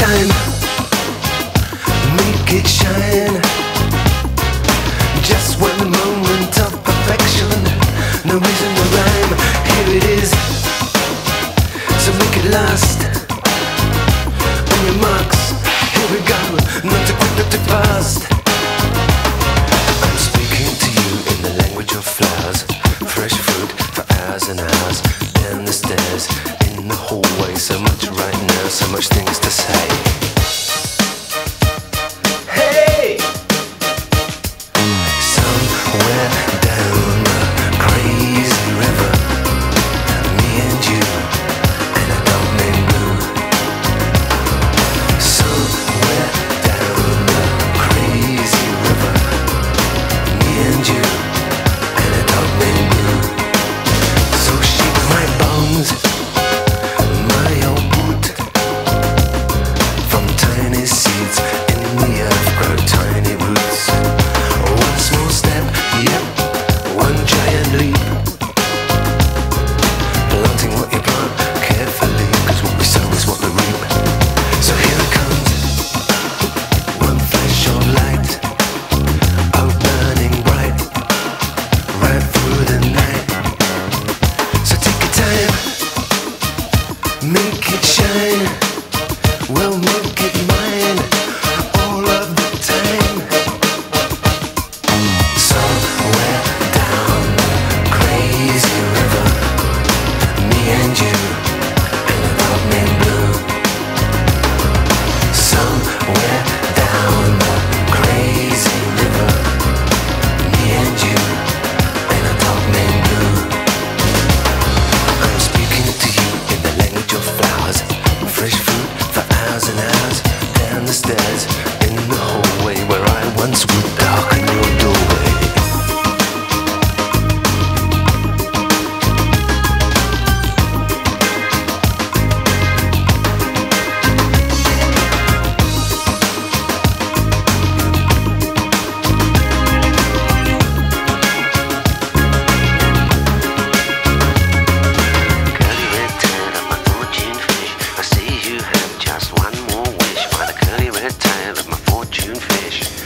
time, make it shine. Just one moment of perfection, no reason to rhyme. Here it is, so make it last. On your marks, here we go. Not too quick, not too fast. I'm speaking to you in the language of flowers. Fresh fruit for hours and hours. Down the stairs, in the hallway. So much right now, so much things to say. Hey! Somewhere down a crazy river, me and you and a dog named Blue. Somewhere down a crazy river, me and you and a dog named Blue. So shake my bones, my old boot. From tiny seeds in the earth grow tiny roots. One small step, yep, one giant leap. Planting what you plant carefully, cause what we sow is what we reap. So here it comes, one flash of light, oh burning bright, right through the night. So take your time, make it shine, we'll make it mine, all of the time. Somewhere down the crazy river, me and you and a dog named Blue. Somewhere down the crazy river, me and you and a dog named Blue. I'm speaking to you in the language of flowers. Fresh fruit for hours and hours. Down the stairs, in the hallway where I once would darken your doorway. Curly red tail of my fortune fish, I see you have just one more wish. By the curly red tail of my fortune fish.